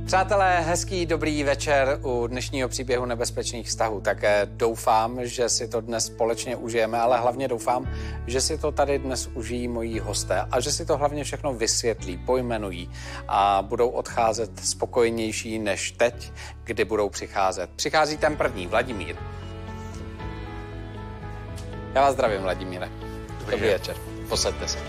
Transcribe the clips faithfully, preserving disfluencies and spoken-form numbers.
Přátelé, hezký dobrý večer u dnešního příběhu nebezpečných vztahů. Také doufám, že si to dnes společně užijeme, ale hlavně doufám, že si to tady dnes užijí moji hosté a že si to hlavně všechno vysvětlí, pojmenují a budou odcházet spokojnější než teď, kdy budou přicházet. Přichází ten první, Vladimír. Já vás zdravím, Vladimíre. Dobrý, dobrý večer. Posaďte se.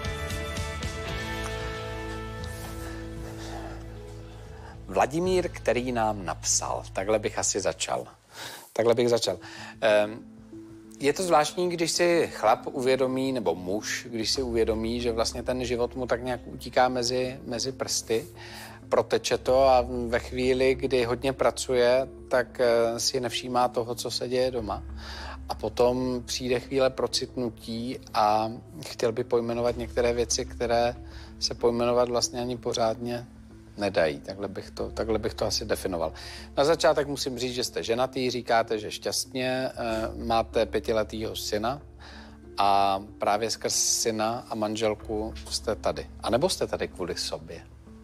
Vladimír, který nám napsal. Takhle bych asi začal. Takhle bych začal. Je to zvláštní, když si chlap uvědomí, nebo muž, když si uvědomí, že vlastně ten život mu tak nějak utíká mezi, mezi prsty, proteče to a ve chvíli, kdy hodně pracuje, tak si nevšímá toho, co se děje doma. A potom přijde chvíle procitnutí a chtěl by pojmenovat některé věci, které se pojmenovat vlastně ani pořádně nedají. Takhle bych, to, takhle bych to asi definoval. Na začátek musím říct, že jste ženatý, říkáte, že šťastně, e, máte pětiletýho syna a právě skrz syna a manželku jste tady. A nebo jste tady kvůli sobě?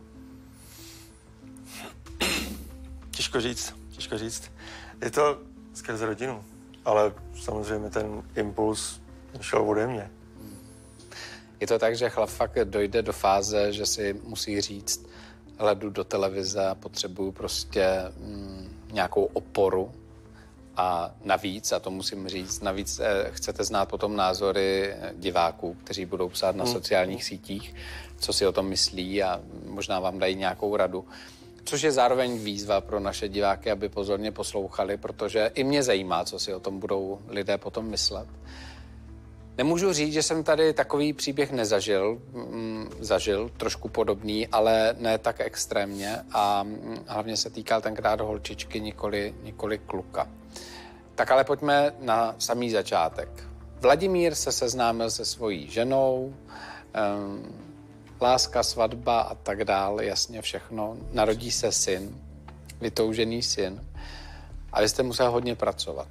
Těžko říct, těžko říct. Je to skrz rodinu, ale samozřejmě ten impuls šel ode mě. Je to tak, že chlap fakt dojde do fáze, že si musí říct, hledu do televize a potřebuju prostě mm, nějakou oporu a navíc, a to musím říct, navíc eh, chcete znát potom názory diváků, kteří budou psát na mm. sociálních sítích, co si o tom myslí a možná vám dají nějakou radu. Což je zároveň výzva pro naše diváky, aby pozorně poslouchali, protože i mě zajímá, co si o tom budou lidé potom myslet. Nemůžu říct, že jsem tady takový příběh nezažil, mm, zažil, trošku podobný, ale ne tak extrémně a mm, hlavně se týkal tenkrát holčičky, nikoli, nikoli kluka. Tak ale pojďme na samý začátek. Vladimír se seznámil se svojí ženou, um, láska, svatba a tak dále, jasně všechno. Narodí se syn, vytoužený syn a vy jste musel hodně pracovat.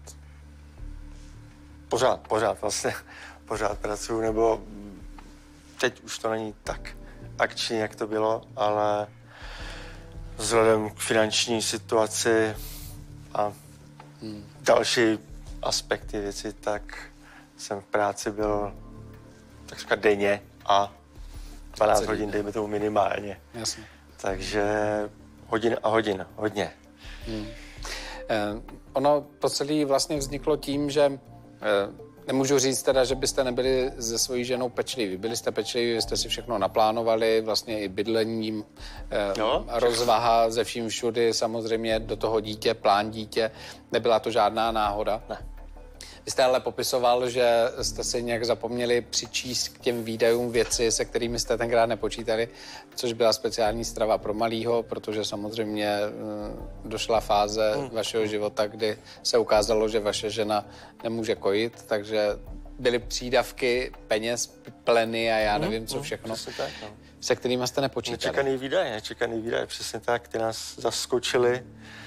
Pořád, pořád vlastně. Pořád pracuju, nebo teď už to není tak akční, jak to bylo, ale vzhledem k finanční situaci a hmm. další aspekty věci, tak jsem v práci byl takřka denně a dvanáct hodin, dejme tomu minimálně. Jasně. Takže hodin a hodin, hodně. Hmm. Eh, ono to celé vlastně vzniklo tím, že eh, nemůžu říct teda, že byste nebyli se svojí ženou pečliví. Byli jste pečliví, vy jste si všechno naplánovali, vlastně i bydlení, eh, no, rozvaha ze vším všudy, samozřejmě do toho dítě, plán dítě. Nebyla to žádná náhoda. Ne. Vy jste ale popisoval, že jste si nějak zapomněli přičíst k těm výdajům věci, se kterými jste tenkrát nepočítali, což byla speciální strava pro malýho, protože samozřejmě došla fáze mm. vašeho života, kdy se ukázalo, že vaše žena nemůže kojit, takže byly přídavky, peněz, pleny a já nevím, co všechno, mm, tak, no. se kterými jste nepočítali. Nečekaný výdaje, nečekaný výdaje, přesně tak, ty nás zaskočili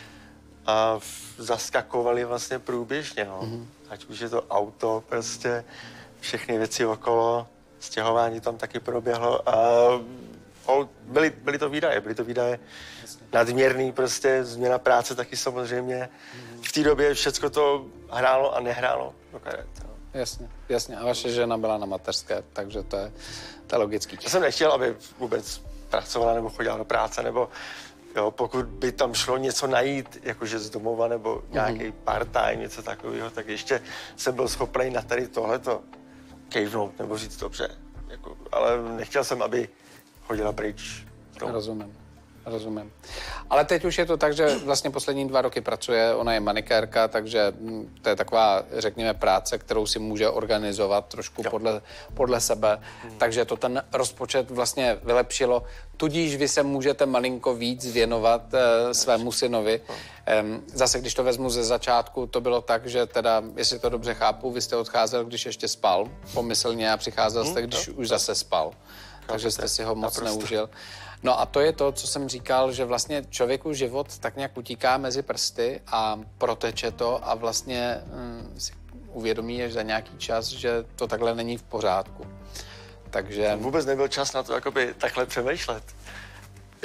a zaskakovali vlastně průběžně, no. Mm-hmm. Ať už je to auto, prostě všechny věci okolo, stěhování tam taky proběhlo a byly, byly to výdaje, byly to výdaje Jasně. nadměrný, prostě změna práce taky samozřejmě. Mm-hmm. V té době všecko to hrálo a nehrálo do karet. No. Jasně, jasně. A vaše žena byla na mateřské, takže to je, to je logický. Já jsem nechtěl, aby vůbec pracovala nebo chodila do práce, nebo jo, pokud by tam šlo něco najít, jakože z domova nebo nějaký mm-hmm. part-time, něco takového, tak ještě jsem byl schopný na tady tohleto kejvnout nebo říct dobře. Jako, ale nechtěl jsem, aby chodila pryč. Rozumím, rozumím. Ale teď už je to tak, že vlastně poslední dva roky pracuje, ona je manikérka, takže to je taková, řekněme, práce, kterou si může organizovat trošku podle, podle sebe. Hmm. Takže to ten rozpočet vlastně vylepšilo. Tudíž vy se můžete malinko víc věnovat eh, svému synovi. Um, zase, když to vezmu ze začátku, to bylo tak, že teda, jestli to dobře chápu, vy jste odcházel, když ještě spal, pomyslně, a přicházel jste, když už zase spal. Takže jste si ho moc neužil. No a to je to, co jsem říkal, že vlastně člověku život tak nějak utíká mezi prsty a proteče to a vlastně hm, si uvědomí až za nějaký čas, že to takhle není v pořádku. Takže... Vůbec nebyl čas na to, jakoby takhle přemýšlet.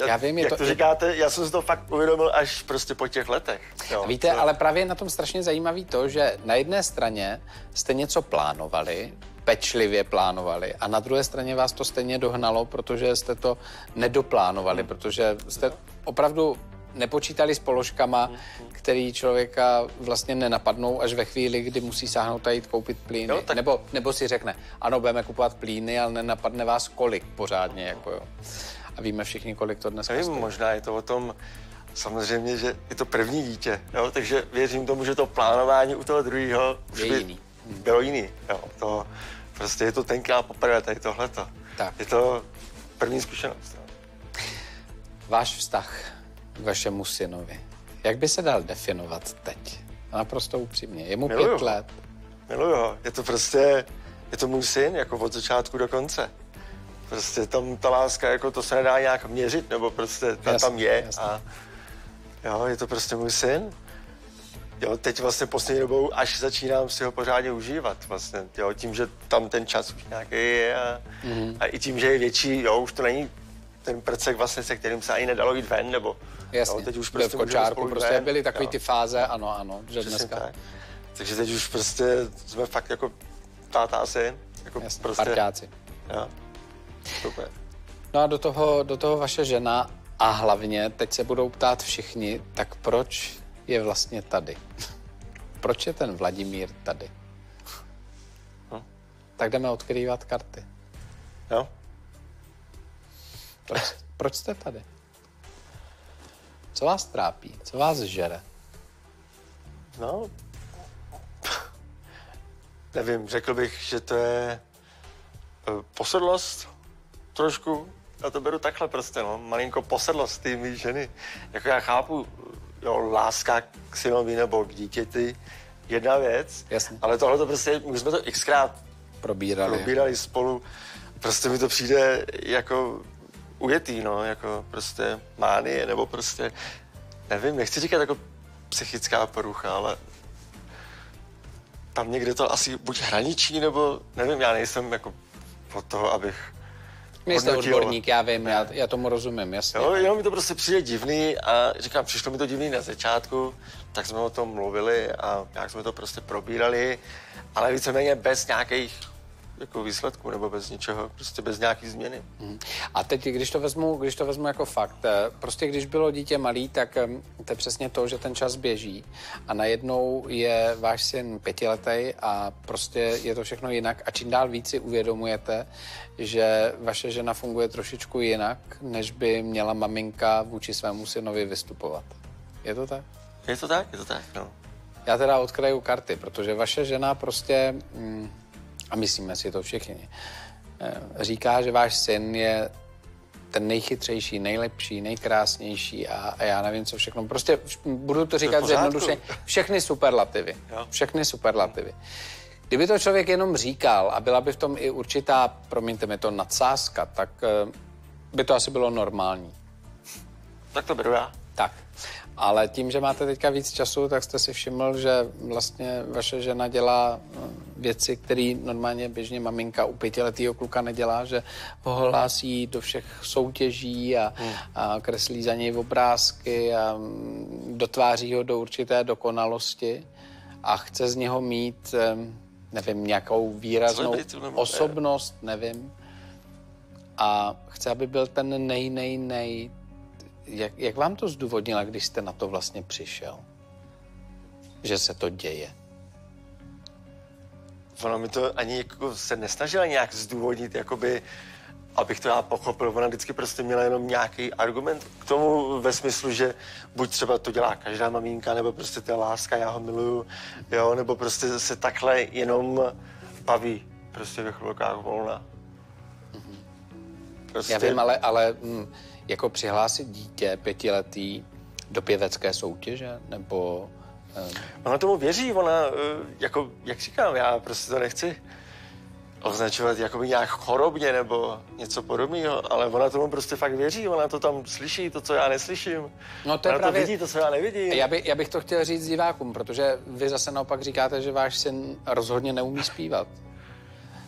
Já, já vím, je jak to, to říkáte, já jsem si to fakt uvědomil až prostě po těch letech. Jo, víte, to... ale právě na tom strašně zajímavý to, že na jedné straně jste něco plánovali, pečlivě plánovali a na druhé straně vás to stejně dohnalo, protože jste to nedoplánovali, hmm. protože jste opravdu nepočítali s položkama, hmm. který člověka vlastně nenapadnou až ve chvíli, kdy musí sáhnout a jít koupit plíny. Jo, tak... nebo, nebo si řekne, ano, budeme kupovat plíny, ale nenapadne vás kolik pořádně, jako jo. A víme všichni, kolik to dneska Nevím, stojí. Možná je to o tom, samozřejmě, že je to první dítě, jo, takže věřím tomu, že to plánování u toho druhého už je by jiný. bylo jiný. Jo, to, prostě je to tenkrát poprvé tady tohleto. Tak. Je to první zkušenost. Jo. Váš vztah k vašemu synovi, jak by se dal definovat teď? Naprosto upřímně. Je mu Miluju pět ho. let. Miluju ho. Je to prostě, je to můj syn, jako od začátku do konce. Prostě tam ta láska, jako to se nedá nějak měřit, nebo prostě ta jasný, tam je. Jasný. A jo, je to prostě můj syn. Jo, teď vlastně poslední dobou až začínám si ho pořádně užívat vlastně, jo, tím, že tam ten čas už nějaký je a, mm-hmm. a i tím, že je větší, jo, už to není ten prcek vlastně, se kterým se ani nedalo jít ven, nebo jasně, jo, teď už byl prostě v kočárku, prostě ven, byly takový jo. ty fáze, ano, ano, že Přesně dneska. Tak. Takže teď už prostě jsme fakt jako táta a syn, jako Jasně, prostě. parťáci. Jo, super. No a do toho, do toho vaše žena a hlavně, teď se budou ptát všichni, tak proč je vlastně tady? Proč je ten Vladimír tady? Hm. Tak jdeme odkrývat karty. Jo? Proč, proč jste tady? Co vás trápí? Co vás žere? No, nevím, řekl bych, že to je uh, posedlost trošku. Já to beru takhle prostě, no, malinko posedlost té mý ženy. Jako já chápu, jo, láska k synovi nebo k dítěti, jedna věc, Jasně. ale tohle to prostě, už jsme to xkrát Probírali. probírali spolu, prostě mi to přijde jako ujetý, no, jako prostě mánie, nebo prostě, nevím, nechci říkat jako psychická porucha, ale tam někde to asi buď hraničí, nebo nevím, já nejsem jako od toho, abych Nejste hodnotil. odborník, já vím, já, já tomu rozumím, jasně. Jo, jenom mi to prostě přijde divný a říkám, přišlo mi to divný na začátku, tak jsme o tom mluvili a nějak jsme to prostě probírali, ale víceméně bez nějakých jako výsledků nebo bez ničeho, prostě bez nějaký změny. Hmm. A teď, když to vezmu, když to vezmu jako fakt, prostě když bylo dítě malý, tak to je přesně to, že ten čas běží a najednou je váš syn pětiletý a prostě je to všechno jinak a čím dál víc si uvědomujete, že vaše žena funguje trošičku jinak, než by měla maminka vůči svému synovi vystupovat. Je to tak? Je to tak, je to tak, no. Já teda odkryju karty, protože vaše žena prostě... Mm, a myslíme si to všichni, říká, že váš syn je ten nejchytřejší, nejlepší, nejkrásnější a, a já nevím, co všechno. Prostě budu to říkat zjednodušeně. Všechny superlativy. Jo. Všechny superlativy. Kdyby to člověk jenom říkal a byla by v tom i určitá, promiňte mi to, nadsázka, tak by to asi bylo normální. Tak to beru já. Tak. Ale tím, že máte teďka víc času, tak jste si všiml, že vlastně vaše žena dělá věci, které normálně běžně maminka u pětiletýho kluka nedělá, že ho hlásí do všech soutěží a, hmm. a kreslí za něj obrázky a dotváří ho do určité dokonalosti a chce z něho mít, nevím, nějakou výraznou osobnost, nevím. A chce, aby byl ten nej, nej, nej. Jak, jak vám to zdůvodnila, když jste na to vlastně přišel? Že se to děje? Ona mi to ani jako se nesnažila nějak zdůvodnit, jakoby, abych to já pochopil. Ona vždycky prostě měla jenom nějaký argument k tomu ve smyslu, že buď třeba to dělá každá maminka, nebo prostě ta láska, já ho miluju, jo, nebo prostě se takhle jenom baví prostě ve chvilkách volna. Prostě... Já vím, ale, ale hm, jako přihlásit dítě pětiletý do pěvecké soutěže, nebo... Um... Ona tomu věří, ona, jako, jak říkám, já prostě to nechci označovat jakoby nějak chorobně nebo něco podobného, ale ona tomu prostě fakt věří, ona to tam slyší, to, co já neslyším. No to je ona právě... to vidí, to, co já nevidím. Já, by, já bych to chtěl říct divákům, protože vy zase naopak říkáte, že váš syn rozhodně neumí zpívat.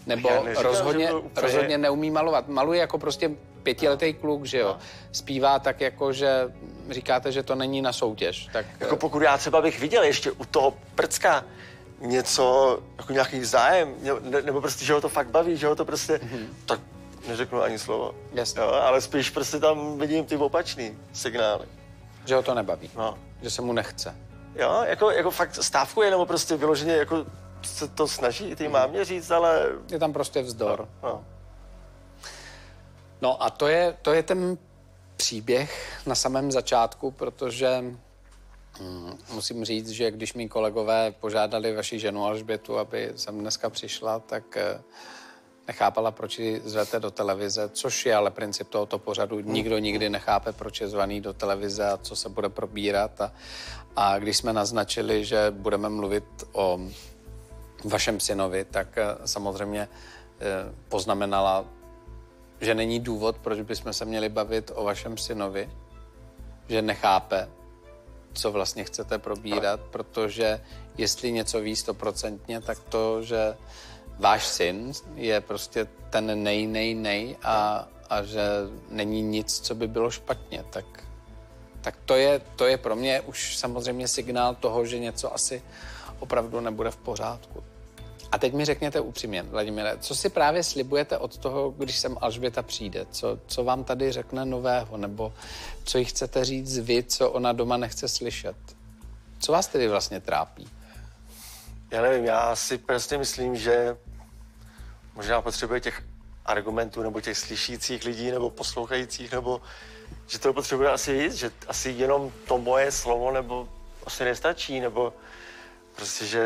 Nebo neříkám, rozhodně, úplně... rozhodně neumí malovat. Maluje jako prostě pětiletý kluk, že jo. Zpívá tak jako, že říkáte, že to není na soutěž. Tak... Jako pokud já třeba bych viděl ještě u toho prcka něco, jako nějaký zájem, ne, nebo prostě, že ho to fakt baví, že ho to prostě, mm-hmm. tak neřeknu ani slovo. Jasně. Jo, ale spíš prostě tam vidím ty opačný signály. Že ho to nebaví. No. Že se mu nechce. Jo, jako, jako fakt stávkuje, nebo prostě vyloženě jako se to snaží ty mámě říct, ale... Je tam prostě vzdor. No, no. no a to je, to je ten příběh na samém začátku, protože hm, musím říct, že když mý kolegové požádali vaši ženu Alžbětu, aby sem dneska přišla, tak eh, nechápala, proč ji zvete do televize, což je ale princip tohoto pořadu. Nikdo nikdy nechápe, proč je zvaný do televize a co se bude probírat. A, a když jsme naznačili, že budeme mluvit o vašem synovi, tak samozřejmě eh, poznamenala, že není důvod, proč bychom se měli bavit o vašem synovi, že nechápe, co vlastně chcete probírat, protože jestli něco ví stoprocentně, tak to, že váš syn je prostě ten nej, nej, nej a, a že není nic, co by bylo špatně, tak, tak to, je, to je pro mě už samozřejmě signál toho, že něco asi opravdu nebude v pořádku. A teď mi řekněte upřímně, Vladimíre, co si právě slibujete od toho, když sem Alžběta přijde? Co, co vám tady řekne nového? Nebo co jí chcete říct vy, co ona doma nechce slyšet? Co vás tedy vlastně trápí? Já nevím, já si prostě myslím, že možná potřebuje těch argumentů, nebo těch slyšících lidí, nebo poslouchajících, nebo že to potřebuje asi víc, že asi jenom to moje slovo, nebo asi nestačí, nebo prostě, že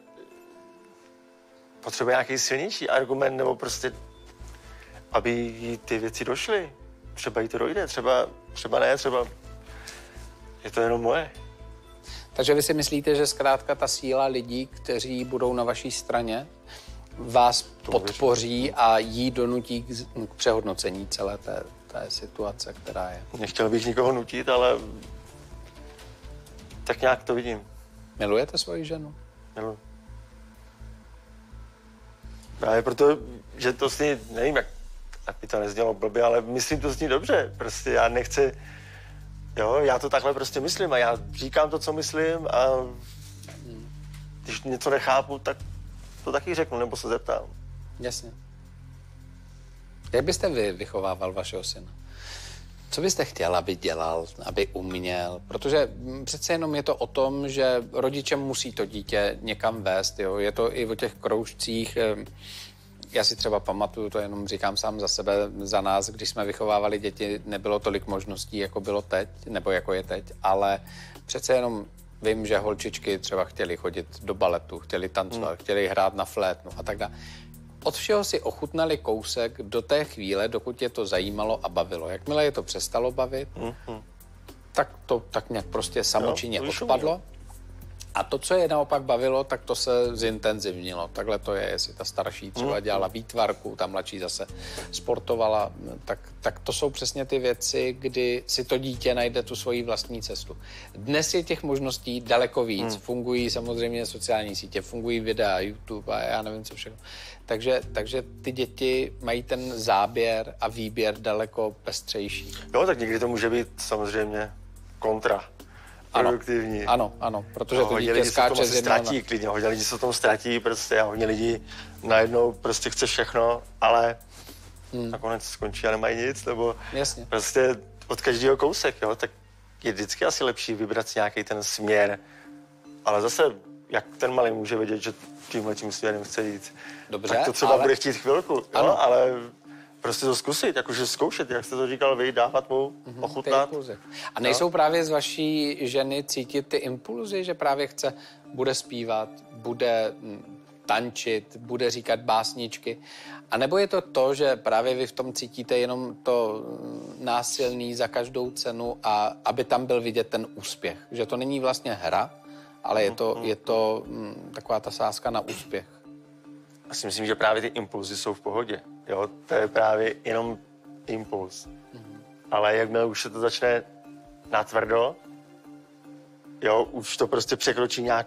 potřebuje nějaký silnější argument, nebo prostě, aby jí ty věci došly. Třeba jí to dojde, třeba, třeba ne, třeba je to jenom moje. Takže vy si myslíte, že zkrátka ta síla lidí, kteří budou na vaší straně, vás to podpoří věřím. A jí donutí k, k přehodnocení celé té, té situace, která je? Nechtěl bych nikoho nutit, ale tak nějak to vidím. Milujete svoji ženu? Miluji. Právě proto, že to s ní, nevím, jak aby to neznělo blbě, ale myslím to s ní dobře. Prostě já nechci, jo, já to takhle prostě myslím a já říkám to, co myslím a když něco nechápu, tak to taky řeknu, nebo se zeptám. Jasně. Jak byste vy vychovával vašeho syna? Co byste chtěl, aby dělal, aby uměl? Protože přece jenom je to o tom, že rodiče musí to dítě někam vést. Jo? Je to i o těch kroužcích. Já si třeba pamatuju, to jenom říkám sám za sebe, za nás, když jsme vychovávali děti, nebylo tolik možností, jako bylo teď, nebo jako je teď, ale přece jenom vím, že holčičky třeba chtěly chodit do baletu, chtěly tancovat, hmm. chtěly hrát na flétnu a tak dále. Od všeho si ochutnali kousek do té chvíle, dokud je to zajímalo a bavilo. Jakmile je to přestalo bavit, mm-hmm. tak to tak nějak prostě samočinně no, odpadlo. A to, co je naopak bavilo, tak to se zintenzivnilo. Takhle to je, jestli ta starší třeba dělala výtvarku, ta mladší zase sportovala, tak, tak to jsou přesně ty věci, kdy si to dítě najde tu svoji vlastní cestu. Dnes je těch možností daleko víc. Hmm. Fungují samozřejmě sociální sítě, fungují videa, YouTube a já nevím co všechno. Takže, takže ty děti mají ten záběr a výběr daleko pestřejší. Jo, tak někdy to může být samozřejmě kontra. Produktivní. Ano, ano, ano, protože no, to dítě skáče z jednoho. Ztratí klidně, hodně lidí se o tom ztratí prostě a hodně lidí najednou prostě chce všechno, ale hmm. nakonec skončí a nemají nic, nebo Jasně. prostě od každého kousek, jo, tak je vždycky asi lepší vybrat si nějaký ten směr, ale zase, jak ten malý může vědět, že tímhle tím směrem chce jít, dobře, tak to třeba ale... bude chtít chvilku, jo, ale prostě to zkusit, jakože zkoušet, jak jste to říkal vy, dávat mu, mm-hmm, ochutnat. A nejsou no? právě z vaší ženy cítit ty impulzy, že právě chce, bude zpívat, bude tančit, bude říkat básničky? A nebo je to to, že právě vy v tom cítíte jenom to násilný za každou cenu a aby tam byl vidět ten úspěch? Že to není vlastně hra, ale je to, je to mm, taková ta sázka na úspěch. Já si myslím, že právě ty impulzy jsou v pohodě. Jo, to je právě jenom impuls. Mm-hmm. Ale jakmile už se to začne natvrdo, jo, už to prostě překročí nějak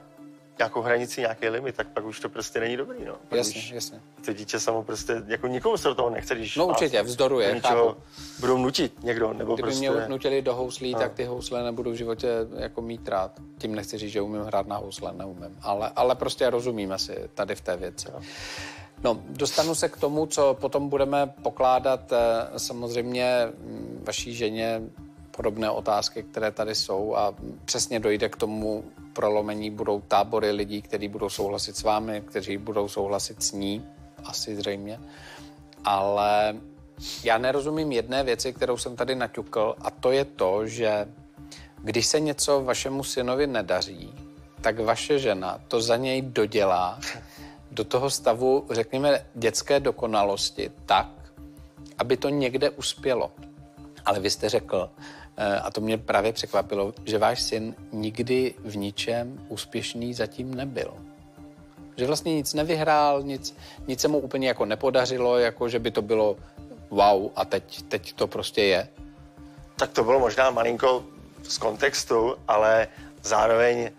nějakou hranici, nějaký limit, tak pak už to prostě není dobrý, no. Pak Jasně, už jasně. to dítě samo prostě, jako nikomu se do toho nechce, když No určitě, vzdoruje, něčeho budou nutit někdo, nebo Kdyby prostě... mě nutili do houslí, no. tak ty housle nebudu v životě jako mít rád. Tím nechci říct, že umím hrát na housle, neumím. Ale, ale prostě rozumím asi tady v té věci. No. No, dostanu se k tomu, co potom budeme pokládat samozřejmě vaší ženě podobné otázky, které tady jsou a přesně dojde k tomu prolomení. Budou tábory lidí, kteří budou souhlasit s vámi, kteří budou souhlasit s ní, asi zřejmě. Ale já nerozumím jedné věci, kterou jsem tady naťukl, a to je to, že když se něco vašemu synovi nedaří, tak vaše žena to za něj dodělá do toho stavu, řekněme, dětské dokonalosti tak, aby to někde uspělo. Ale vy jste řekl, a to mě právě překvapilo, že váš syn nikdy v ničem úspěšný zatím nebyl. Že vlastně nic nevyhrál, nic, nic se mu úplně jako nepodařilo, jako že by to bylo wow a teď, teď to prostě je. Tak to bylo možná malinko z kontextu, ale zároveň,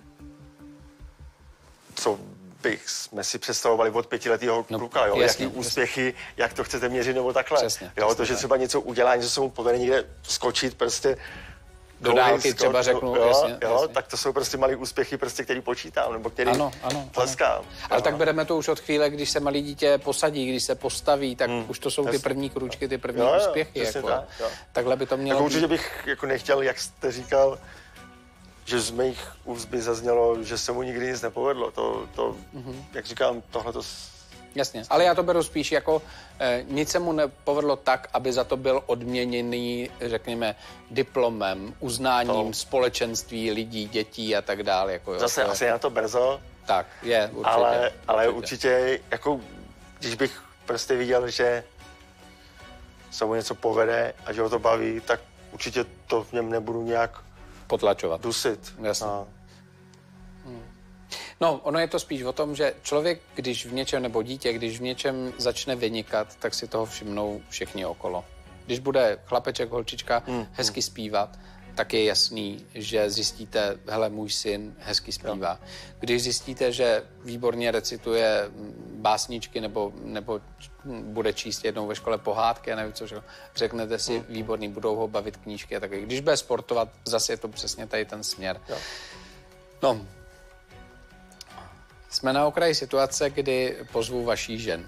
co bych jsme si představovali od pětiletého no, kluka, jo? Jasně, jaký úspěchy, jak to chcete měřit nebo takhle. Přesně, jo? přesně To, že tak. třeba něco udělá, něco se mu povede někde skočit, prostě do dálky třeba řeknu, jo, jasně, jo, jasně. tak to jsou prostě malý úspěchy, prostě, který počítám, nebo který ano, ano, tleskám. Ano. Ale tak bereme to už od chvíle, když se malý dítě posadí, když se postaví, tak hmm. už to jsou ty první kručky, ty první jo, jo, úspěchy. Jako. Tak, jo. Takhle by to mělo jako být. Určitě bych jako nechtěl, jak jste říkal, že z mých úst by zaznělo, že se mu nikdy nic nepovedlo. To, to mm-hmm. jak říkám, tohle to... Jasně, ale já to beru spíš jako eh, nic se mu nepovedlo tak, aby za to byl odměněný, řekněme, diplomem, uznáním to... společenství lidí, dětí a tak dále. Jako, jo, Zase to asi je na to brzo. Tak, je, určitě. Ale, ale určitě. určitě, jako když bych prostě viděl, že se mu něco povede a že ho to baví, tak určitě to v něm nebudu nějak potlačovat. Dusit. Jasně. No. Hmm. No, ono je to spíš o tom, že člověk, když v něčem, nebo dítě, když v něčem začne vynikat, tak si toho všimnou všichni okolo. Když bude chlapeček, holčička hmm. hezky zpívat, tak je jasný, že zjistíte, hele, můj syn hezky zpívá. Když zjistíte, že výborně recituje básničky nebo, nebo bude číst jednou ve škole pohádky, a nevím co, řeknete si, hmm. výborný, budou ho bavit knížky a tak. Když bude sportovat, zase je to přesně tady ten směr. Jo. No, jsme na okraji situace, kdy pozvu vaší žen.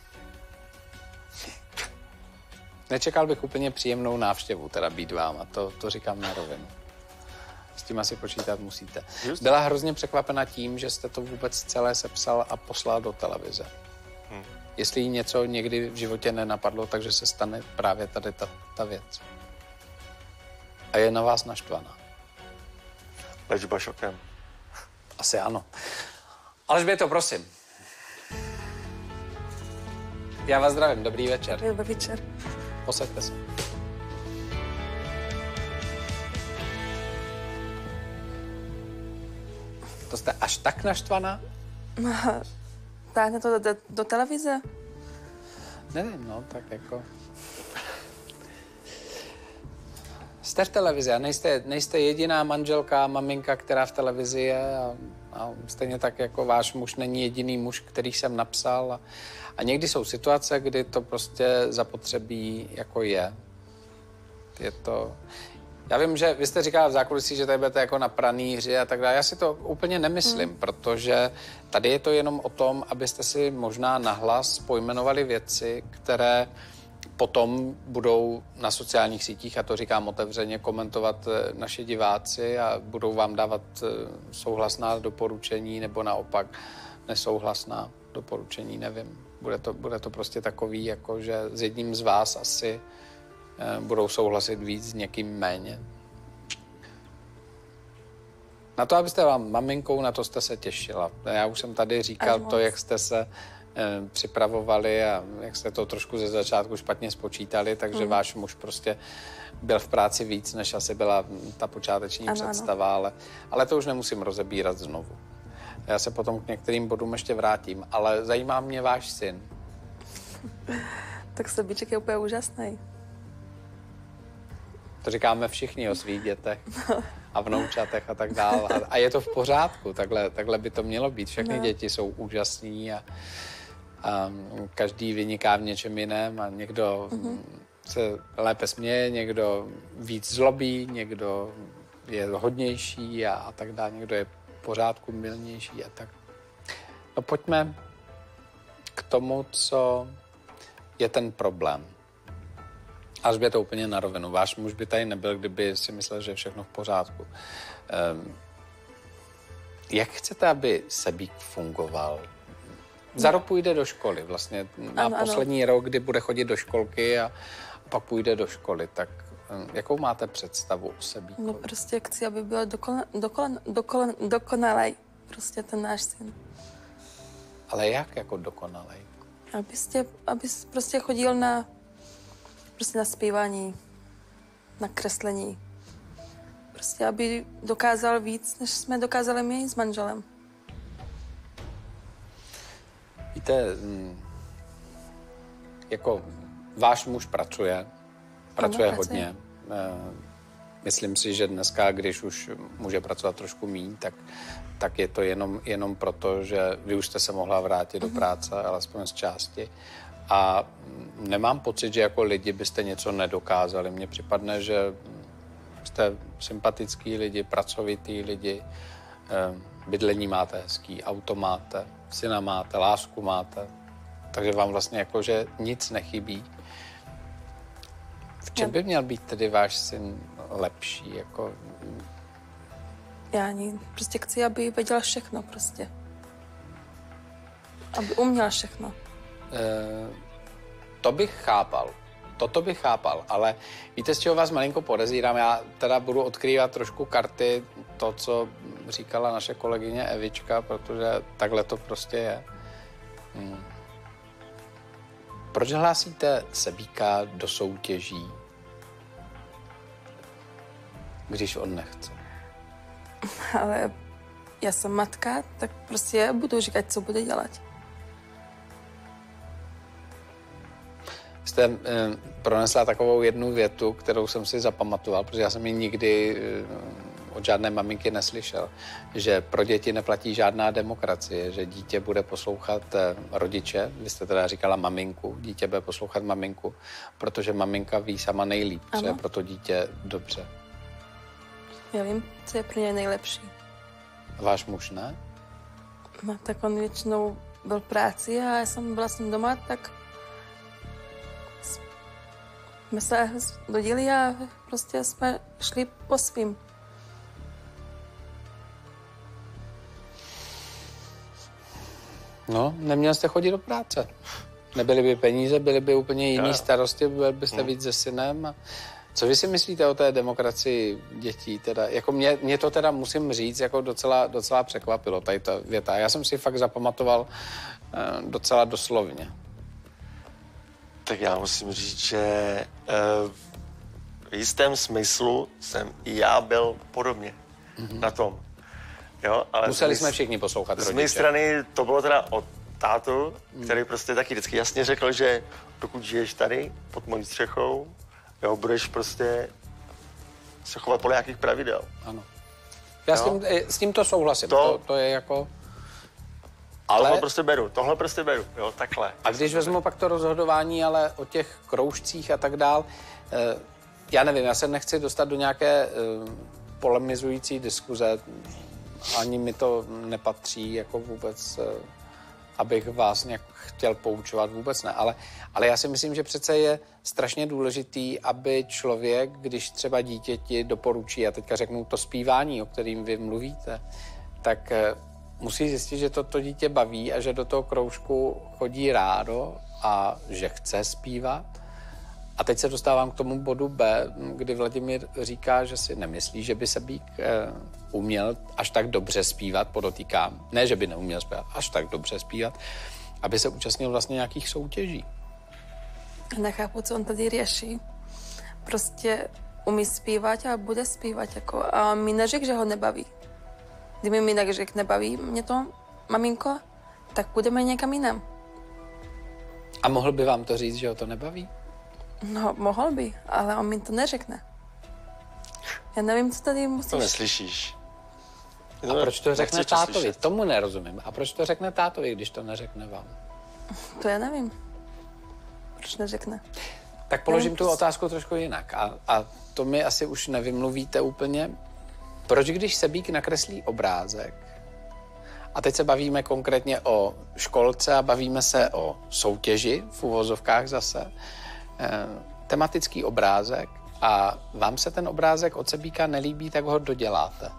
Nečekal bych úplně příjemnou návštěvu, teda být váma, to, to říkám na rovinu. S tím asi počítat musíte. Just. Byla hrozně překvapena tím, že jste to vůbec celé sepsal a poslal do televize. Hmm. Jestli jí něco někdy v životě nenapadlo, takže se stane právě tady ta, ta věc. A je na vás naštvaná. Léčba šokem. Asi ano. Alžběto, prosím. Já vás zdravím, dobrý večer. Dobrý večer. Posaďte se. To jste až tak naštvaná? Táhne to do, do televize? Nevím, no, tak jako... Jste v televizi a nejste, nejste jediná manželka, maminka, která v televizi je a, a stejně tak jako váš muž není jediný muž, který jsem napsal a, a někdy jsou situace, kdy to prostě zapotřebí jako je. Je to... Já vím, že vy jste říkala v zákulisí, že tady budete jako na pranýři a tak dále. Já si to úplně nemyslím, hmm. protože tady je to jenom o tom, abyste si možná nahlas pojmenovali věci, které potom budou na sociálních sítích, a to říkám otevřeně, komentovat naši diváci a budou vám dávat souhlasná doporučení nebo naopak nesouhlasná doporučení, nevím. Bude to, bude to prostě takový, jako že s jedním z vás asi budou souhlasit víc, s někým méně. Na to, abyste vám maminkou, na to jste se těšila. Já už jsem tady říkal to, jak jste se eh, připravovali a jak jste to trošku ze začátku špatně spočítali, takže mm. váš muž prostě byl v práci víc, než asi byla ta počáteční ano, představa, ano. Ale, ale to už nemusím rozebírat znovu. Já se potom k některým bodům ještě vrátím, ale zajímá mě váš syn. Tak Sobíček je úplně úžasný. To říkáme všichni o svých dětech a vnoučatech a tak dále. A, a je to v pořádku, takhle, takhle by to mělo být. Všechny no. děti jsou úžasný a, a každý vyniká v něčem jiném a někdo mm-hmm. se lépe směje, někdo víc zlobí, někdo je hodnější a, a tak dále, někdo je v pořádku milnější a tak. No pojďme k tomu, co je ten problém. Až by to úplně na rovinu. Váš muž by tady nebyl, kdyby si myslel, že je všechno v pořádku. Um, jak chcete, aby Sebík fungoval? Za rok půjde do školy. Vlastně má ano, poslední ano. rok, kdy bude chodit do školky a, a pak půjde do školy. Tak um, jakou máte představu o Sebíkovi? No prostě chci, aby byl dokona, dokona, dokona, dokonalej. Prostě ten náš syn. Ale jak jako dokonalej? Abyste, aby prostě chodil na prostě na zpívání, na kreslení. Prostě, aby dokázal víc, než jsme dokázali my s manželem. Víte, jako váš muž pracuje, pracuje ano, hodně. Myslím si, že dneska, když už může pracovat trošku míň, tak, tak je to jenom, jenom proto, že vy už jste se mohla vrátit do práce, alespoň z části. A nemám pocit, že jako lidi byste něco nedokázali. Mně připadne, že jste sympatický lidi, pracovitý lidi, bydlení máte hezký, auto máte, syna máte, lásku máte. Takže vám vlastně jako, že nic nechybí. V čem by měl být tedy váš syn lepší? Jako... Já ani. Prostě chci, aby věděl všechno prostě. Aby uměl všechno. E, to bych chápal. Toto bych chápal, ale víte, z čeho vás malinko podezírám? Já teda budu odkrývat trošku karty, to, co říkala naše kolegyně Evička, protože takhle to prostě je. Hmm. Proč hlásíte Sebíka do soutěží, když on nechce? Ale já jsem matka, tak prostě budu říkat, co bude dělat. Jste eh, pronesla takovou jednu větu, kterou jsem si zapamatoval, protože já jsem ji nikdy eh, od žádné maminky neslyšel, že pro děti neplatí žádná demokracie, že dítě bude poslouchat eh, rodiče, vy jste teda říkala maminku, dítě bude poslouchat maminku, protože maminka ví sama nejlíp, co je pro to dítě dobře. Já vím, co je pro ně nejlepší. Váš muž ne? No, tak on většinou byl v práci a já jsem byla s ním doma, tak jsme se dodili a prostě jsme šli po svým. No, neměl jste chodit do práce. Nebyly by peníze, byly by úplně jiný starosti, byli byste hmm. víc se synem. A co vy si myslíte o té demokracii dětí? Teda, jako mě, mě to teda musím říct, jako docela, docela překvapilo tady ta věta. Já jsem si fakt zapamatoval eh, docela doslovně. Tak já musím říct, že eh, v jistém smyslu jsem i já byl podobně mm-hmm. na tom. Jo, ale museli z jsme všichni poslouchat rodiče. Z mé strany to bylo teda od tátu, mm. který prostě taky vždycky jasně řekl, že dokud žiješ tady, pod mojí střechou, jo, budeš prostě se chovat podle nějakých pravidel. Ano. Já s tím, s tím to souhlasím. To, to, to je jako... Ale... Tohle prostě beru, tohle prostě beru, jo, takhle. A když vezmu pak to rozhodování, ale o těch kroužcích a tak dál, eh, já nevím, já se nechci dostat do nějaké eh, polemizující diskuze, ani mi to nepatří jako vůbec, eh, abych vás nějak chtěl poučovat, vůbec ne, ale, ale já si myslím, že přece je strašně důležitý, aby člověk, když třeba dítěti doporučí, a teďka řeknu to zpívání, o kterým vy mluvíte, tak eh, musí zjistit, že to, to dítě baví a že do toho kroužku chodí rádo a že chce zpívat. A teď se dostávám k tomu bodu B, kdy Vladimír říká, že si nemyslí, že by Sebík eh, uměl až tak dobře zpívat, podotýkám. Ne, že by neuměl zpívat, až tak dobře zpívat, aby se účastnil vlastně nějakých soutěží. Nechápu, co on tady řeší. Prostě umí zpívat a bude zpívat. Jako, a mi neřek, že ho nebaví. Kdyby mi tak řekl, nebaví mě to, maminko, tak půjdeme někam jinam. A mohl by vám to říct, že ho to nebaví? No, mohl by, ale on mi to neřekne. Já nevím, co tady musíš... To neslyšíš. A proč to řekne Nechceš to tátovi? slyšet. Tomu nerozumím. A proč to řekne tátovi, když to neřekne vám? To já nevím. Proč neřekne? Tak položím Nevím, tu proč- otázku trošku jinak. A, a to mi asi už nevymluvíte úplně. Proč, když Sebík nakreslí obrázek, a teď se bavíme konkrétně o školce a bavíme se o soutěži, v uvozovkách zase, eh, tematický obrázek, a vám se ten obrázek od Sebíka nelíbí, tak ho doděláte.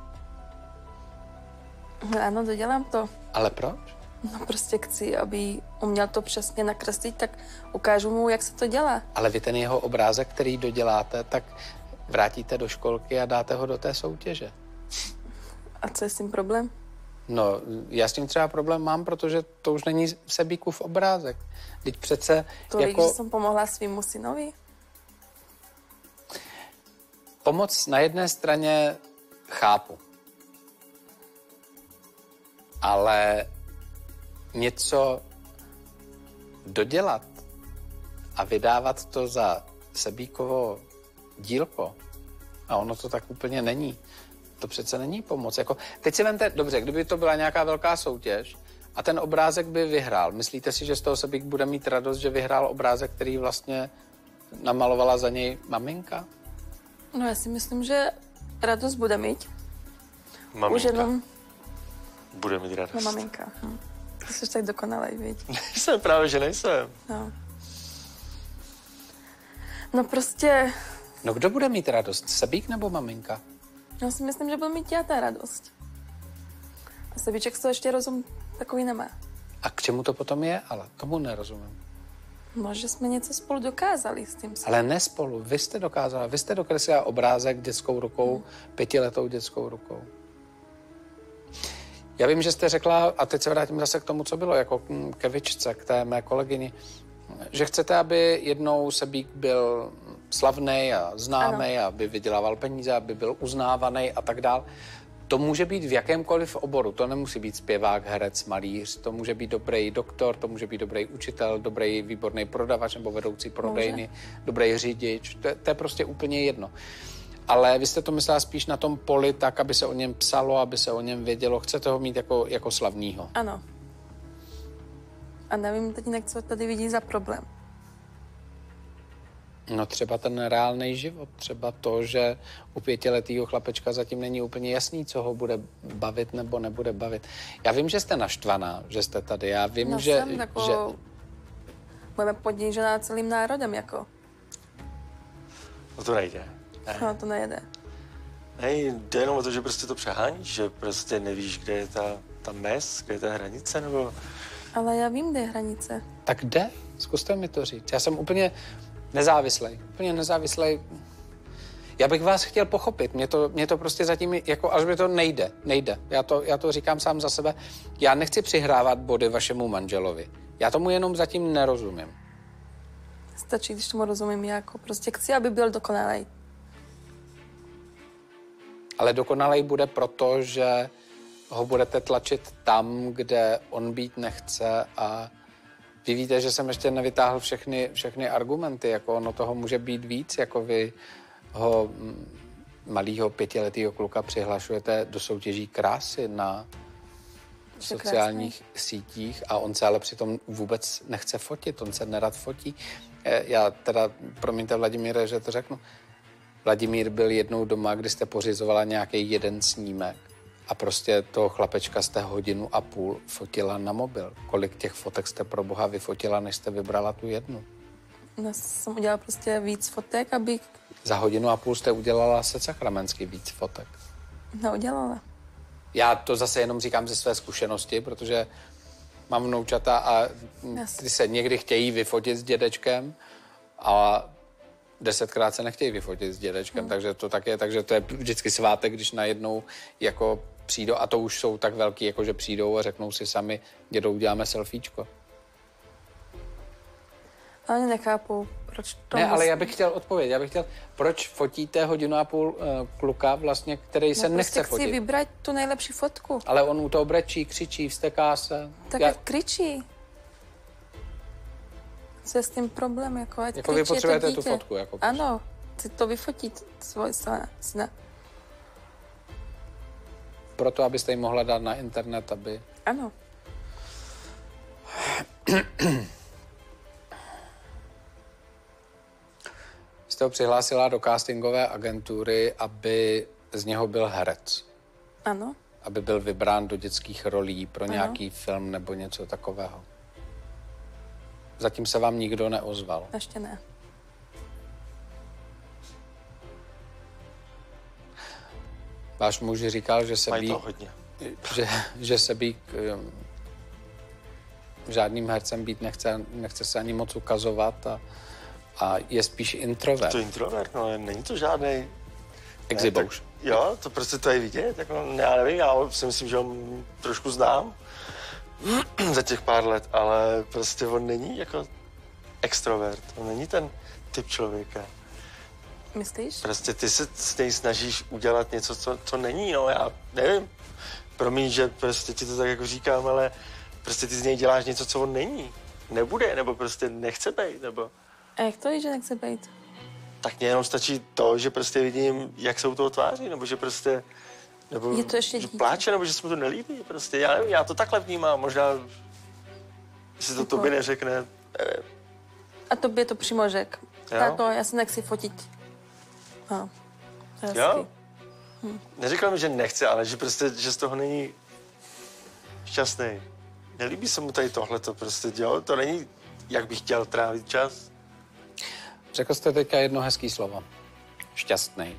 No, ano, dodělám to. Ale proč? No prostě chci, aby uměl to přesně nakreslit, tak ukážu mu, jak se to dělá. Ale vy ten jeho obrázek, který doděláte, tak vrátíte do školky a dáte ho do té soutěže. A co je s tím problém? No, já s tím třeba problém mám, protože to už není Sebíkův obrázek. Teď přece Tolik, jako... že jsem pomohla svýmu synovi. Pomoc na jedné straně chápu. Ale něco dodělat a vydávat to za Sebíkovo dílko, a ono to tak úplně není, to přece není pomoc. Jako, teď si vemte, dobře, kdyby to byla nějaká velká soutěž a ten obrázek by vyhrál, myslíte si, že z toho Sebík bude mít radost, že vyhrál obrázek, který vlastně namalovala za něj maminka? No já si myslím, že radost bude mít. Maminka. Už jenom Bude mít radost. no, maminka. Hm. Ty jsi tak dokonalej, viď? Jsem právě, že nejsem. No. No prostě, No kdo bude mít radost, Sebík nebo maminka? já si myslím, že budu mít děta radost. A Sebíček to ještě rozum takový nemá. A k čemu to potom je? Ale tomu nerozumím. No, že jsme něco spolu dokázali s tím. Ale ne spolu. Vy jste dokázala, vy jste dokreslila obrázek dětskou rukou, hmm. pětiletou dětskou rukou. Já vím, že jste řekla, a teď se vrátím zase k tomu, co bylo, jako ke Vičce, k té mé kolegyni, že chcete, aby jednou Sebík byl slavný a známý, aby vydělával peníze, aby byl uznávaný a tak dál. To může být v jakémkoliv oboru, to nemusí být zpěvák, herec, malíř, to může být dobrý doktor, to může být dobrý učitel, dobrý výborný prodavač nebo vedoucí prodejny, dobrý řidič, to, je- to je prostě úplně jedno. Ale vy jste to myslela spíš na tom poli tak, aby se o něm psalo, aby se o něm vědělo, chcete ho mít jako, jako slavnýho. Ano. A nevím teď, co tady vidí za problém. No třeba ten reálný život, třeba to, že u pětiletýho chlapečka zatím není úplně jasný, co ho bude bavit nebo nebude bavit. Já vím, že jste naštvaná, že jste tady, já vím, No že... jsem jako... že Budeme ponížená celým národem, jako. No to nejde. Ne. No, to nejde. Ne, jde jenom o to, že prostě to přeháníš, že prostě nevíš, kde je ta, ta mez, kde je ta hranice, nebo... Ale já vím, kde je hranice. Tak jde, zkuste mi to říct. Já jsem úplně nezávislej, úplně nezávislej. Já bych vás chtěl pochopit, mě to, mě to prostě zatím, jako až mi to nejde, nejde. Já to, já to říkám sám za sebe. Já nechci přihrávat body vašemu manželovi. Já tomu jenom zatím nerozumím. Stačí, když tomu rozumím, jako prostě chci, aby byl dokonalej. Ale dokonalej bude proto, že ho budete tlačit tam, kde on být nechce, a vy víte, že jsem ještě nevytáhl všechny, všechny argumenty, jako ono toho může být víc, jako vy ho mm, malýho pětiletýho kluka přihlašujete do soutěží krásy na Je sociálních krásný. sítích a on se ale přitom vůbec nechce fotit, on se nerad fotí. Eh, Já teda, promiňte Vladimíre, že to řeknu, Vladimír byl jednou doma, kdy jste pořizovala nějaký jeden snímek a prostě toho chlapečka jste hodinu a půl fotila na mobil. Kolik těch fotek jste pro boha vyfotila, než jste vybrala tu jednu? No, jsem udělala prostě víc fotek, aby Za hodinu a půl jste udělala se sachramentsky víc fotek. neudělala. Já to zase jenom říkám ze své zkušenosti, protože mám vnoučata a Jasně. ty se někdy chtějí vyfotit s dědečkem a desetkrát se nechtějí vyfotit s dědečkem, hmm. takže to tak je, takže to je vždycky svátek, když najednou jako přijdou, a to už jsou tak velký, jako že přijdou a řeknou si sami, dědou, uděláme selfiečko. Ale nechápu, proč to Ne, ale musí- já bych chtěl odpovědět, já bych chtěl, proč fotíte hodinu a půl uh, kluka vlastně, který se no, nechce prostě chci fotit. vybrat tu nejlepší fotku. Ale on u toho brečí, křičí, vzteká se. Tak Já, ať kričí. Co je s tím problém? Jako, ať Jako vy kričí, je to potřebujete tu dítě. fotku, jako Ano, chci to vyfotit, svoj syna. syna. proto, abyste ji mohla dát na internet, aby... Ano. Jste ho přihlásila do castingové agentury, aby z něho byl herec. Ano. Aby byl vybrán do dětských rolí pro Ano. nějaký film nebo něco takového. Zatím se vám nikdo neozval. Ještě ne. Váš muž říkal, že se Mají bí, to hodně. že, že se bí um, žádným hercem být nechce, nechce se ani moc ukazovat a, a je spíš introvert. To je introvert, no, není to žádnej... Exibouš. Jo, to prostě to je vidět, jako, já nevím, já si myslím, že ho trošku znám za těch pár let, ale prostě on není jako extrovert, on není ten typ člověka. Myslíš? Prostě ty se s něj snažíš udělat něco, co, co není, no já nevím. Promiň, že prostě ti to tak jako říkám, ale prostě ty z něj děláš něco, co on není. Nebude, nebo prostě nechce být, nebo... A jak to víš, že nechce být? Tak mě jenom stačí to, že prostě vidím, jak se u toho tváří, nebo že prostě... Nebo Je to ještě že dítě. pláče, nebo že se mu to nelíbí, prostě, já nevím, já to takhle vnímám, možná, jestli to Jako- tobě neřekne, nevím. A tobě to přímo řek. Jo? Tato, já se nechci fotit. No, to je Jo? hezký. Neříkal mi, že nechce, ale že prostě, že z toho není šťastný. Nelíbí se mu tady tohleto, prostě, jo, to není, jak bych chtěl trávit čas. Řekl jste teďka jedno hezký slovo. Šťastný.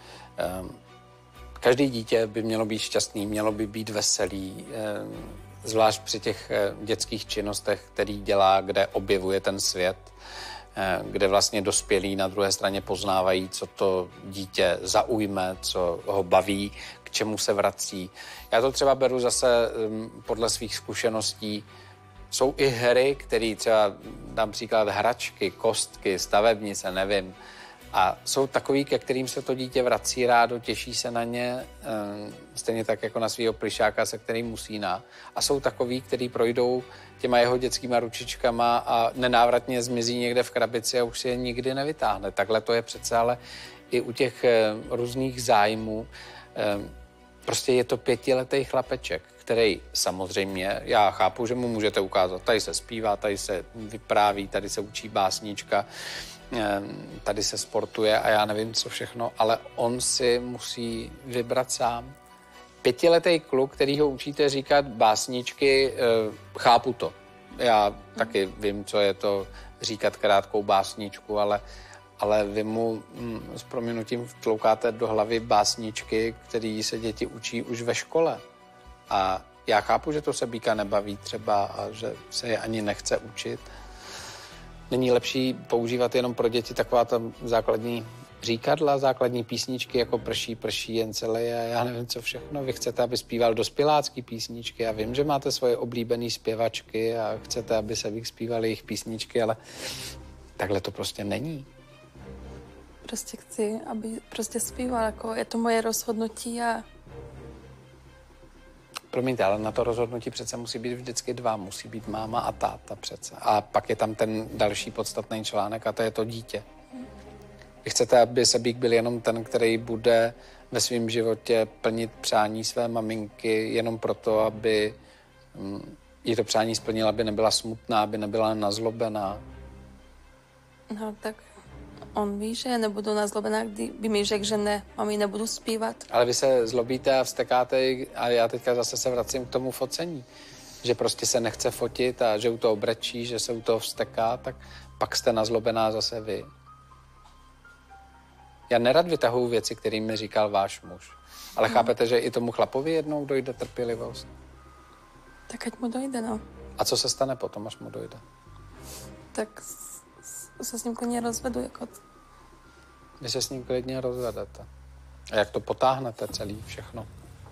Um, každý dítě by mělo být šťastný, mělo by být veselý, um, zvlášť při těch uh, dětských činnostech, který dělá, kde objevuje ten svět, uh, kde vlastně dospělí na druhé straně poznávají, co to dítě zaujme, co ho baví, k čemu se vrací. Já to třeba beru zase um, podle svých zkušeností. Jsou i hry, které třeba, dám příklad, hračky, kostky, stavebnice, nevím. A jsou takový, ke kterým se to dítě vrací rádo, těší se na ně, stejně tak jako na svého plišáka, se kterým musí na. A jsou takový, který projdou těma jeho dětskýma ručičkama a nenávratně zmizí někde v krabici a už si je nikdy nevytáhne. Takhle to je přece ale i u těch různých zájmů. Prostě je to pětiletý chlapeček, který samozřejmě, já chápu, že mu můžete ukázat, tady se zpívá, tady se vypráví, tady se učí básnička, tady se sportuje a já nevím, co všechno, ale on si musí vybrat sám. Pětiletý kluk, který ho učíte říkat básničky, chápu to. Já taky vím, co je to říkat krátkou básničku, ale ale vy mu mm, s prominutím vtloukáte do hlavy básničky, které se děti učí už ve škole. A já chápu, že to se Býka nebaví třeba a že se je ani nechce učit. Není lepší používat jenom pro děti taková ta základní říkadla, základní písničky, jako prší, prší jen celé a já nevím, co všechno. Vy chcete, aby zpíval dospělácký písničky. Já vím, že máte svoje oblíbené zpěvačky a chcete, aby se vy zpívali jejich písničky, ale takhle to prostě není. Prostě chci, aby prostě zpíval, jako je to moje rozhodnutí a... Promiňte, ale na to rozhodnutí přece musí být vždycky dva. Musí být máma a táta přece. A pak je tam ten další podstatný článek a to je to dítě. Vy chcete, aby Sebík byl jenom ten, který bude ve svém životě plnit přání své maminky jenom proto, aby jí to přání splnila, aby nebyla smutná, aby nebyla nazlobená. No tak on ví, že já nebudu nazlobená, kdyby mi řekl, že ne, mami, nebudu zpívat. Ale vy se zlobíte a vztekáte a já teďka zase se vracím k tomu focení. Že prostě se nechce fotit a že u toho brečí, že se u toho vzteká, tak pak jste nazlobená zase vy. Já nerad vytahuju věci, které mi říkal váš muž. Ale chápete, že i tomu chlapovi jednou dojde trpělivost? Tak ať mu dojde, no. A co se stane potom, až mu dojde? Tak s- s- se s ním klidně rozvedu, jako... Vy se s ním klidně rozvedete. A jak to potáhnete celý, všechno?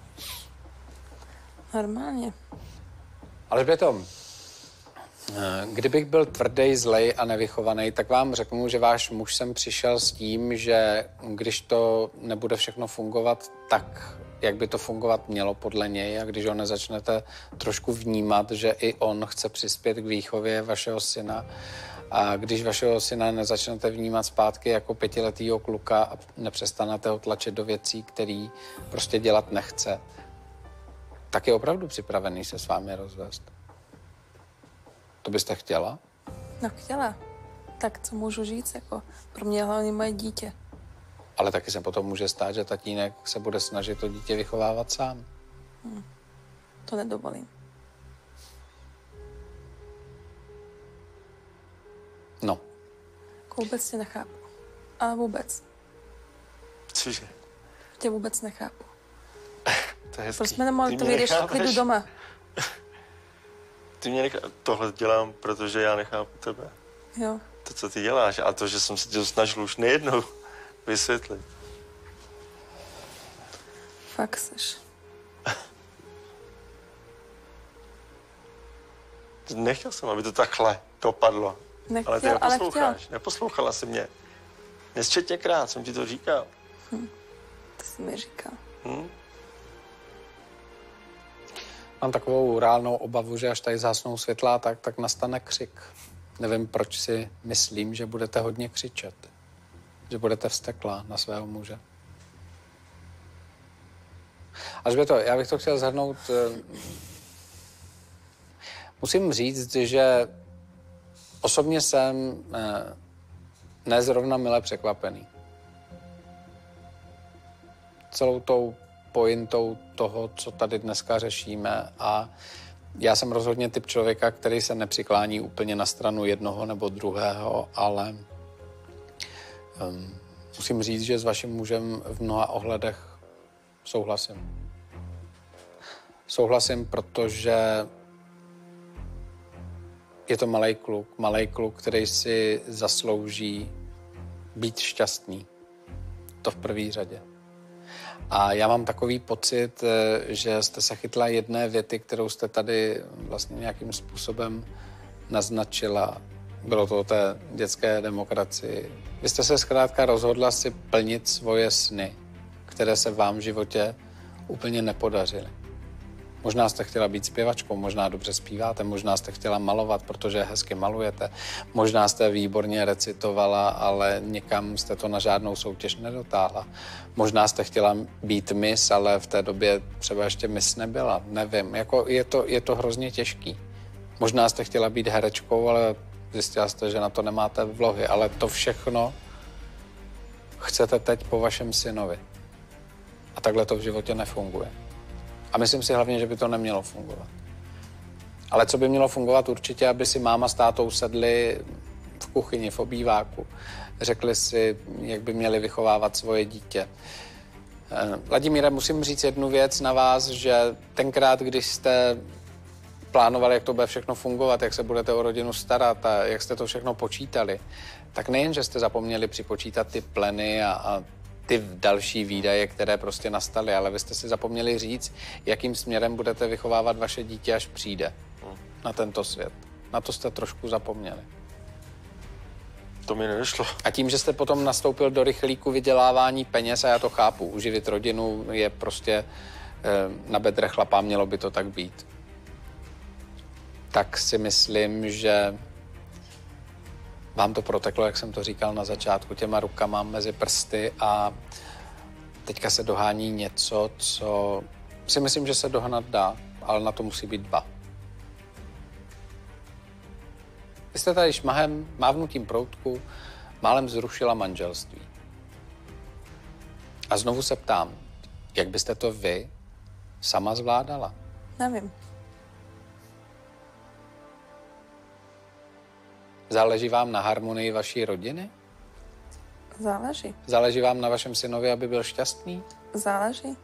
Normálně. Alžběto, kdybych byl tvrdý, zlej a nevychovaný, tak vám řeknu, že váš muž sem přišel s tím, že když to nebude všechno fungovat tak, jak by to fungovat mělo podle něj, a když ho nezačnete trošku vnímat, že i on chce přispět k výchově vašeho syna, a když vašeho syna nezačnete vnímat zpátky jako pětiletýho kluka a nepřestanete ho tlačit do věcí, který prostě dělat nechce, tak je opravdu připravený se s vámi rozvést. To byste chtěla? No chtěla. Tak co můžu říct, jako pro mě je hlavně moje dítě. Ale taky se potom může stát, že tatínek se bude snažit to dítě vychovávat sám. Hmm. To nedovolím. No. Jako vůbec tě nechápu. Ale vůbec. Cože? Tě vůbec nechápu. To je hezký. Proč jsme nemohli to vyřešit v klidu doma? Ty mě nechá... Tohle dělám, protože já nechápu tebe. Jo. To, co ty děláš, a to, že jsem se tě snažil už nejednou vysvětlit. Fakt seš. Nechtěl jsem, aby to takhle dopadlo. Nechtěl, ale ty neposloucháš. Ale chtěl. Neposlouchala jsi mě. Nesčetněkrát jsem ti to říkal. Hm. To jsi mi říkal. Hm? Mám takovou reálnou obavu, že až tady zhasnou světla, tak, tak nastane křik. Nevím, proč si myslím, že budete hodně křičet. Že budete vzteklá na svého muže. Alžběto, já bych to chtěl shrnout. Musím říct, že osobně jsem ne zrovna mile překvapený. Celou tou pointou toho, co tady dneska řešíme, a já jsem rozhodně typ člověka, který se nepřiklání úplně na stranu jednoho nebo druhého, ale um, musím říct, že s vaším mužem v mnoha ohledech souhlasím. Souhlasím, protože je to malej kluk, malej kluk, který si zaslouží být šťastný. To v první řadě. A já mám takový pocit, že jste se chytla jedné věty, kterou jste tady vlastně nějakým způsobem naznačila. Bylo to o té dětské demokracii. Vy jste se zkrátka rozhodla si plnit svoje sny, které se vám v životě úplně nepodařily. Možná jste chtěla být zpěvačkou, možná dobře zpíváte, možná jste chtěla malovat, protože hezky malujete. Možná jste výborně recitovala, ale nikam jste to na žádnou soutěž nedotáhla. Možná jste chtěla být miss, ale v té době třeba ještě miss nebyla. Nevím, jako je to, je to hrozně těžký. Možná jste chtěla být herečkou, ale zjistila jste, že na to nemáte vlohy. Ale to všechno chcete teď po vašem synovi. A takhle to v životě nefunguje. A myslím si hlavně, že by to nemělo fungovat. Ale co by mělo fungovat určitě, aby si máma s tátou sedli v kuchyni, v obýváku, řekli si, jak by měli vychovávat svoje dítě. Vladimíre, musím říct jednu věc na vás, že tenkrát, když jste plánovali, jak to bude všechno fungovat, jak se budete o rodinu starat a jak jste to všechno počítali, tak nejen, že jste zapomněli připočítat ty pleny a, a ty další výdaje, které prostě nastaly, ale vy jste si zapomněli říct, jakým směrem budete vychovávat vaše dítě, až přijde na tento svět. Na to jste trošku zapomněli. To mi nedošlo. A tím, že jste potom nastoupil do rychlíku vydělávání peněz, a já to chápu, uživit rodinu je prostě e, na bedrech chlapá, mělo by to tak být. Tak si myslím, že vám to proteklo, jak jsem to říkal na začátku, těma rukama mezi prsty a teďka se dohání něco, co si myslím, že se dohnat dá, ale na to musí být ba. Vy jste tady šmahem, mávnutím proutku, málem zrušila manželství. A znovu se ptám, jak byste to vy sama zvládala? Nevím. Záleží vám na harmonii vaší rodiny? Záleží. Záleží vám na vašem synovi, aby byl šťastný? Záleží.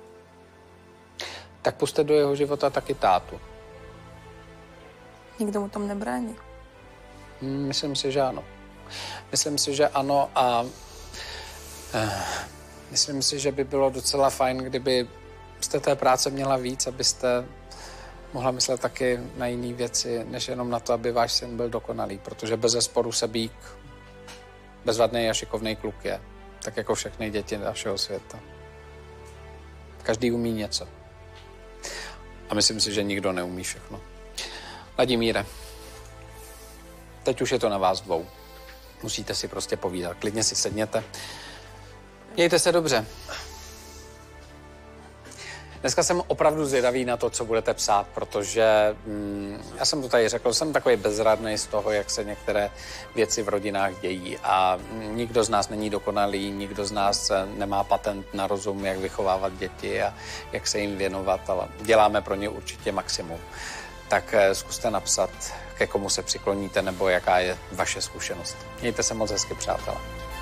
Tak puste do jeho života taky tátu. Nikdo mu tom nebrání. Myslím si, že ano. Myslím si, že ano a eh, myslím si, že by bylo docela fajn, kdyby jste té práce měla víc, abyste mohla myslet taky na jiné věci, než jenom na to, aby váš syn byl dokonalý, protože bezesporu Sebík bezvadný a šikovný kluk je, tak jako všechny děti našeho světa. Každý umí něco. A myslím si, že nikdo neumí všechno. Vladimíre, teď už je to na vás dvou. Musíte si prostě povídat. Klidně si sedněte. Mějte se dobře. Dneska jsem opravdu zvědavý na to, co budete psát, protože mm, já jsem to tady řekl, jsem takový bezradný z toho, jak se některé věci v rodinách dějí a nikdo z nás není dokonalý, nikdo z nás nemá patent na rozum, jak vychovávat děti a jak se jim věnovat, ale děláme pro ně určitě maximum. Tak zkuste napsat, ke komu se přikloníte nebo jaká je vaše zkušenost. Mějte se moc hezky, přátelé.